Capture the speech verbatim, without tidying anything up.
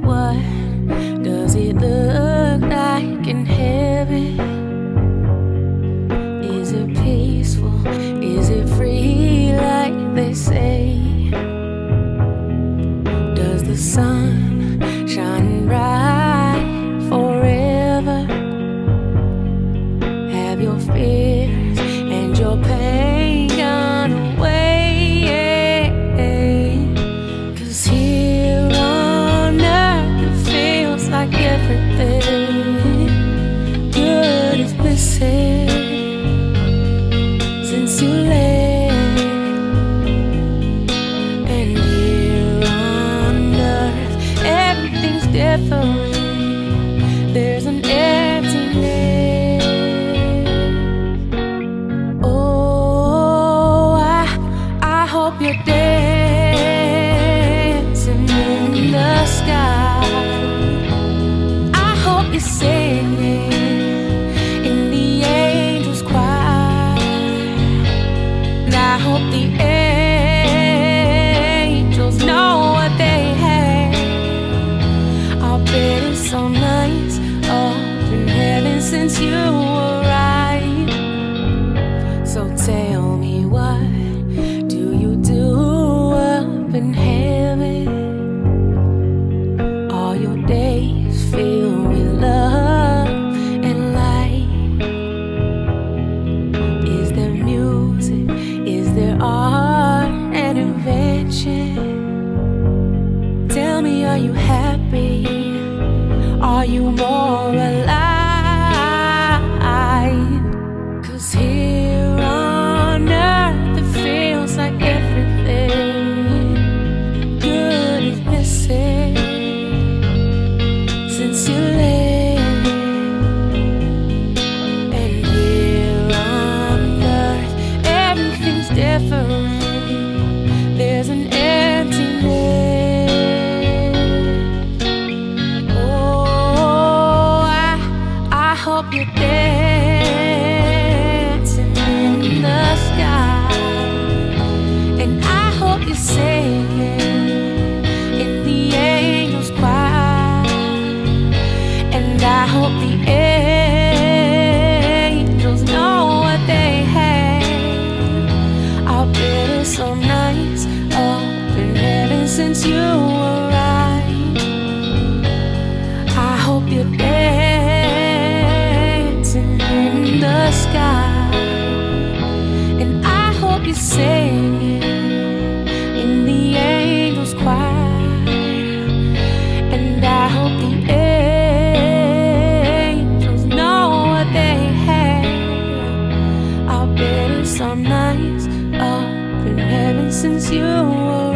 what does it look like in heaven? Is it peaceful? Is it free like they say? Does the sun shine bright forever? Have your fears and your pain gone away? 'Cause here on earth it feels like everything good is missing since you left. And here on earth everything's different. There's an emptiness. Oh, I, I hope you're dancing in the sky. I hope you're singing in the angels' choir. And I hope the angels know what they have. I'll bet it's so nice up in heaven since you arrived. So tell me, what do you do up in heaven? All your days filled with love and light. Is there music? Is there art and invention? Tell me, are you happy? Are you more alive? 'Cause here on earth it feels like everything good is missing since you left. And here on earth everything's different. There's an emptiness. Oh, I, I hope you're dancing in the sky. And I hope you're singing in the angels' choir. And I hope the angels know what they have. I'll bet it's so nice up in heaven since you arrived. I hope you're dancing in the sky. And I hope you're singing in the angels' choir. And I hope the angels know what they have. I'll bet it's so nice up in heaven since you arrived.